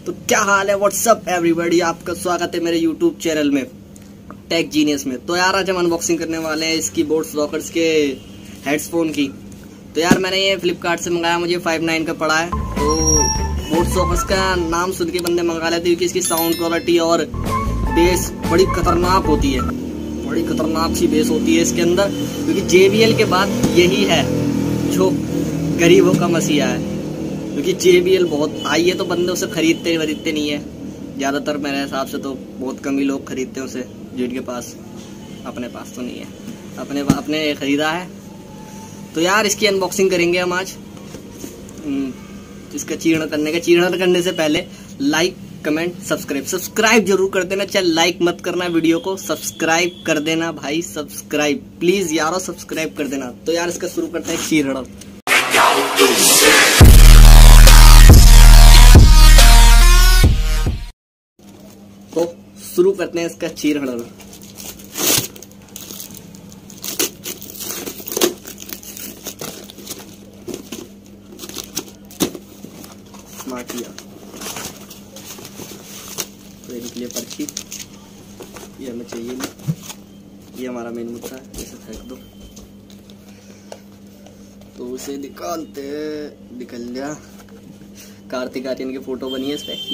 तो क्या हाल है, व्हाट्सअप एवरीबॉडी, आपका स्वागत है मेरे यूट्यूब चैनल में टेक जीनियस में। तो यार आज हम अनबॉक्सिंग करने वाले हैं इसकी बोट्स रॉकर्स के हेडफोन की। तो यार मैंने ये फ्लिपकार्ट से मंगाया, मुझे 59 का पड़ा है। तो बोट्स रॉकर्स का नाम सुन के बंदे मंगा लेते क्योंकि इसकी साउंड क्वालिटी और बेस बड़ी खतरनाक होती है, बड़ी खतरनाक सी बेस होती है इसके अंदर। क्योंकि JBL के बाद यही है जो गरीबों का मसीहा है। क्योंकि JBL बहुत आई है तो बंदे उसे खरीदते नहीं है ज़्यादातर। मेरे हिसाब से तो बहुत कम ही लोग खरीदते हैं उसे, जिनके पास, अपने पास तो नहीं है, अपने खरीदा है। तो यार इसकी अनबॉक्सिंग करेंगे हम आज। इसका चीर्ण करने से पहले लाइक कमेंट सब्सक्राइब जरूर कर देना। चल लाइक मत करना, वीडियो को सब्सक्राइब कर देना भाई, सब्सक्राइब प्लीज यारो, सब्सक्राइब कर देना। तो यार इसका शुरू करते हैं चीर्ण। तो शुरू करते हैं इसका चीर्ण। स्मार्ट किया तो ये निकली पर्ची, ये हमें चाहिए नहीं, ये हमारा मेन मुद्दा है, इसे फेंक दो। तो उसे निकालते, निकल गया। कार्तिक आर्यन की फोटो बनी है इस पे।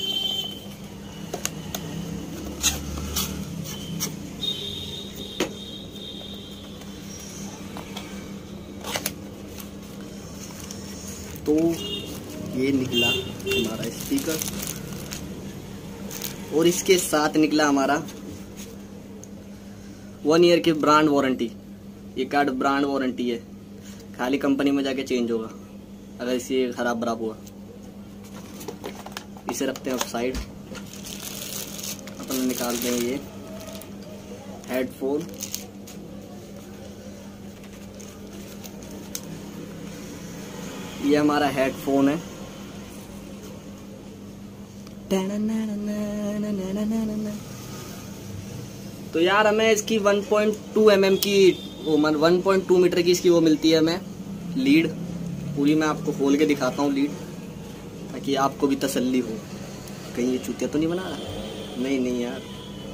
तो ये निकला हमारा स्पीकर और इसके साथ निकला हमारा 1 ईयर की ब्रांड वारंटी। ये कार्ड ब्रांड वारंटी है, खाली कंपनी में जाके चेंज होगा अगर इसे खराब हुआ। इसे रखते हैं साइड। अपन निकालते हैं ये हेडफोन। ये हमारा हेडफोन है। तो यार हमें इसकी 1.2 mm की 1.2 मीटर की इसकी वो मिलती है हमें लीड। पूरी मैं आपको खोल के दिखाता हूँ लीड, ताकि आपको भी तसल्ली हो। कहीं ये चूतिया तो नहीं बना रहा? नहीं यार,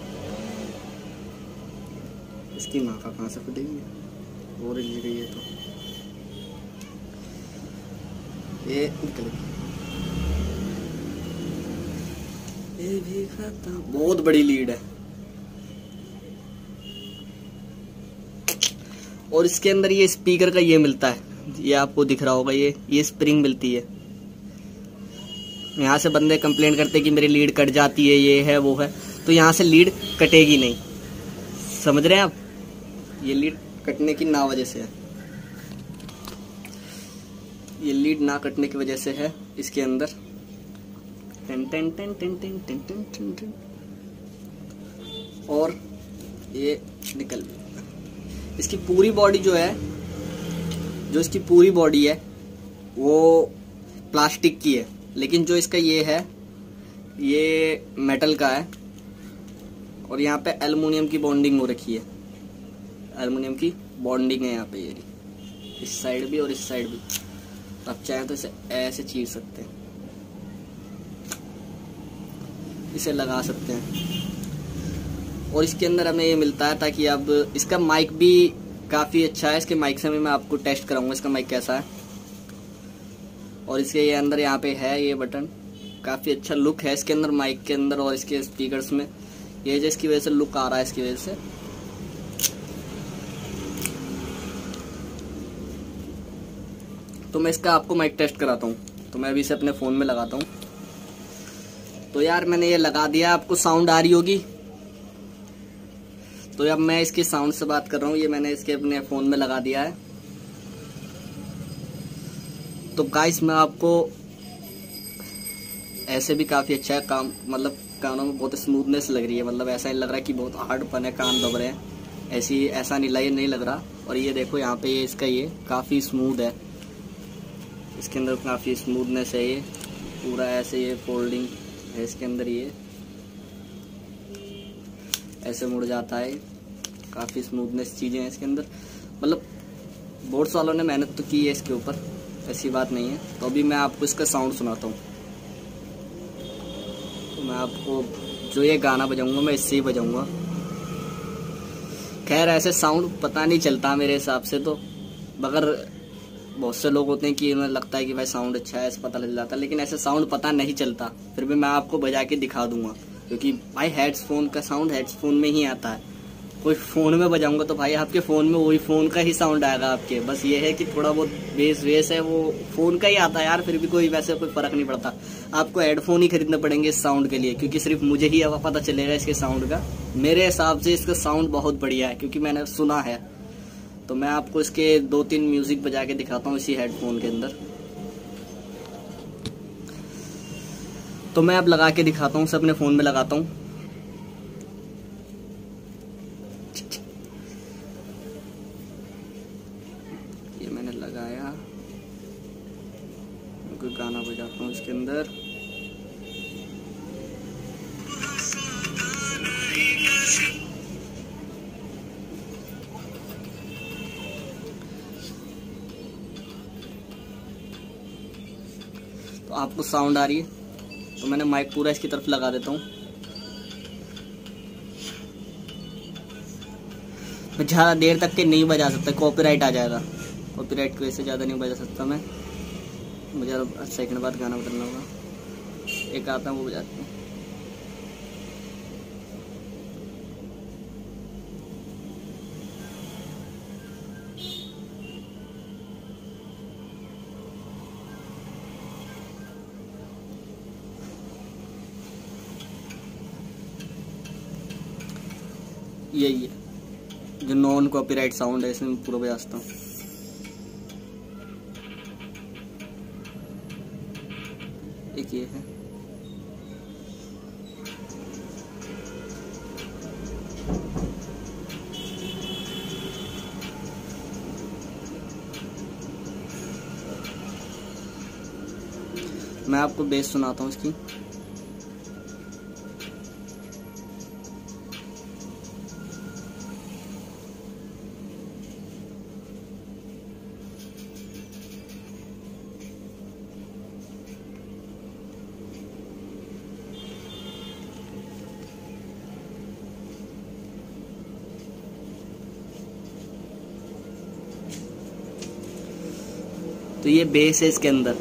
इसकी माँ का कहाँ से फटेगी और लीड है। ये निकल गई, ये भी खत्म। बहुत बड़ी लीड है और इसके अंदर ये स्पीकर का ये मिलता है, ये आपको दिख रहा होगा, ये स्प्रिंग मिलती है। यहाँ से बंदे कंप्लेन करते कि मेरी लीड कट जाती है, ये है वो है। तो यहाँ से लीड कटेगी नहीं, समझ रहे हैं आप? ये लीड कटने की ना वजह से है, ये लीड ना कटने की वजह से है इसके अंदर। और ये निकल, इसकी पूरी बॉडी जो है, जो इसकी पूरी बॉडी है वो प्लास्टिक की है, लेकिन जो इसका ये है ये मेटल का है। और यहाँ पे एल्युमिनियम की बॉन्डिंग हो रखी है, एल्युमिनियम की बॉन्डिंग है यहाँ पे, ये इस साइड भी और इस साइड भी। आप चाहें तो इसे ऐसे चीर सकते हैं, इसे लगा सकते हैं। और इसके अंदर हमें ये मिलता है ताकि अब इसका माइक भी काफ़ी अच्छा है। इसके माइक से मैं आपको टेस्ट कराऊंगा इसका माइक कैसा है। और इसके ये अंदर यहाँ पे है ये बटन, काफ़ी अच्छा लुक है इसके अंदर माइक के अंदर और इसके स्पीकर्स में। ये जो इसकी वजह से लुक आ रहा है, इसकी वजह से। तो मैं इसका आपको माइक टेस्ट कराता हूँ। तो मैं अभी इसे अपने फ़ोन में लगाता हूँ। तो यार मैंने ये लगा दिया, आपको साउंड आ रही होगी। तो अब मैं इसके साउंड से बात कर रहा हूँ, ये मैंने इसके अपने फ़ोन में लगा दिया है। तो गाइस मैं आपको ऐसे भी काफ़ी अच्छा है काम, मतलब कानों में बहुत स्मूथनेस लग रही है। मतलब ऐसा नहीं लग रहा है कि बहुत हार्डपन है, कान दब रहे हैं, ऐसा नहीं लग रहा। और ये देखो यहाँ पे ये इसका ये काफ़ी स्मूथ है, इसके अंदर काफ़ी स्मूथनेस है। ये पूरा ऐसे ये फोल्डिंग है इसके अंदर, ये ऐसे मुड़ जाता है, काफ़ी स्मूथनेस चीज़ें हैं इसके अंदर। मतलब बोट्स वालों ने मेहनत तो की है इसके ऊपर, ऐसी बात नहीं है। तो अभी मैं आपको इसका साउंड सुनाता हूँ। मैं आपको जो ये गाना बजाऊंगा मैं इससे ही बजाऊंगा। खैर ऐसे साउंड पता नहीं चलता मेरे हिसाब से तो, मगर बहुत से लोग होते हैं कि उन्हें लगता है कि भाई साउंड अच्छा है, ऐसे पता लग जाता है, लेकिन ऐसे साउंड पता नहीं चलता। फिर भी मैं आपको बजा के दिखा दूंगा, क्योंकि भाई हेडफोन का साउंड हेडफोन में ही आता है। कोई फ़ोन में बजाऊंगा तो भाई आपके फ़ोन में वही फ़ोन का ही साउंड आएगा आपके। बस ये है कि थोड़ा बहुत बेस वेस है वो फ़ोन का ही आता है यार, फिर भी कोई वैसे कोई फ़र्क नहीं पड़ता। आपको हेडफोन ही खरीदने पड़ेंगे इस साउंड के लिए, क्योंकि सिर्फ मुझे ही अब पता चलेगा इसके साउंड का। मेरे हिसाब से इसका साउंड बहुत बढ़िया है, क्योंकि मैंने सुना है। तो मैं आपको इसके 2-3 म्यूज़िक बजा के दिखाता हूँ इसी हेडफोन के अंदर। तो मैं अब लगा के दिखाता हूँ, सब अपने फ़ोन में लगाता हूँ। ये मैंने लगाया, कोई गाना बजाता हूँ इसके अंदर। तो आपको साउंड आ रही है, तो मैंने माइक पूरा इसकी तरफ लगा देता हूँ। मैं ज़्यादा देर तक के नहीं बजा सकता, कॉपीराइट आ जाएगा। कॉपीराइट की वजह से ज़्यादा नहीं बजा सकता मैं। मुझे अब सेकंड बाद गाना बदलना होगा। एक आता है वो बजाते हैं। यही है जो नॉन कॉपीराइट साउंड है, इसमें पूरा बजाता हूँ। एक ये है। मैं आपको बेस सुनाता हूँ इसकी। तो ये बेस है इसके अंदर।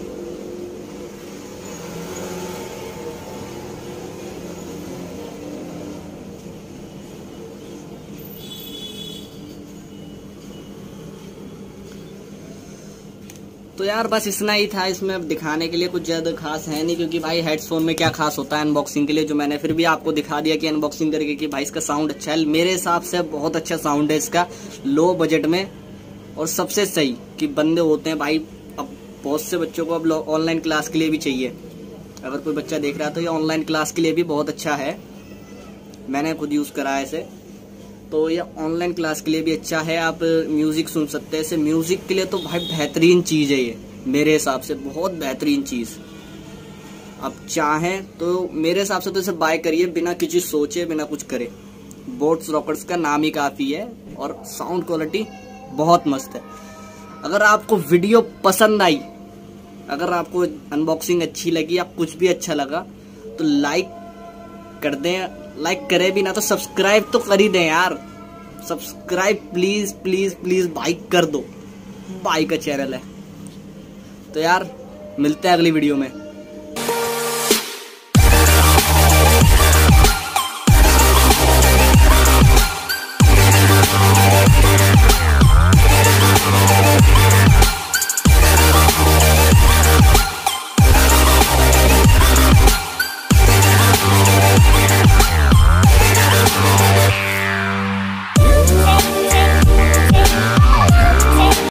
तो यार बस इतना ही था इसमें अब दिखाने के लिए, कुछ ज़्यादा खास है नहीं, क्योंकि भाई हेडफोन में क्या खास होता है अनबॉक्सिंग के लिए, जो मैंने फिर भी आपको दिखा दिया कि अनबॉक्सिंग करके कि भाई इसका साउंड अच्छा है। मेरे हिसाब से बहुत अच्छा साउंड है इसका, लो बजट में। और सबसे सही कि बंदे होते हैं भाई, अब बहुत से बच्चों को अब ऑनलाइन क्लास के लिए भी चाहिए। अगर कोई बच्चा देख रहा है तो ये ऑनलाइन क्लास के लिए भी बहुत अच्छा है। मैंने खुद यूज़ करा है इसे, तो ये ऑनलाइन क्लास के लिए भी अच्छा है। आप म्यूज़िक सुन सकते हैं इसे। म्यूज़िक के लिए तो भाई बेहतरीन चीज़ है ये, मेरे हिसाब से बहुत बेहतरीन चीज़। आप चाहें तो मेरे हिसाब से तो इसे बाय करिए, बिना किसी सोचे, बिना कुछ करे। बोट्स रॉकर्स का नाम ही काफ़ी है, और साउंड क्वालिटी बहुत मस्त है। अगर आपको वीडियो पसंद आई, अगर आपको अनबॉक्सिंग अच्छी लगी, आप कुछ भी अच्छा लगा, तो लाइक कर दें। लाइक करे भी ना तो सब्सक्राइब तो कर ही दें यार। सब्सक्राइब प्लीज प्लीज प्लीज भाई कर दो, भाई का चैनल है। तो यार मिलते हैं अगली वीडियो में।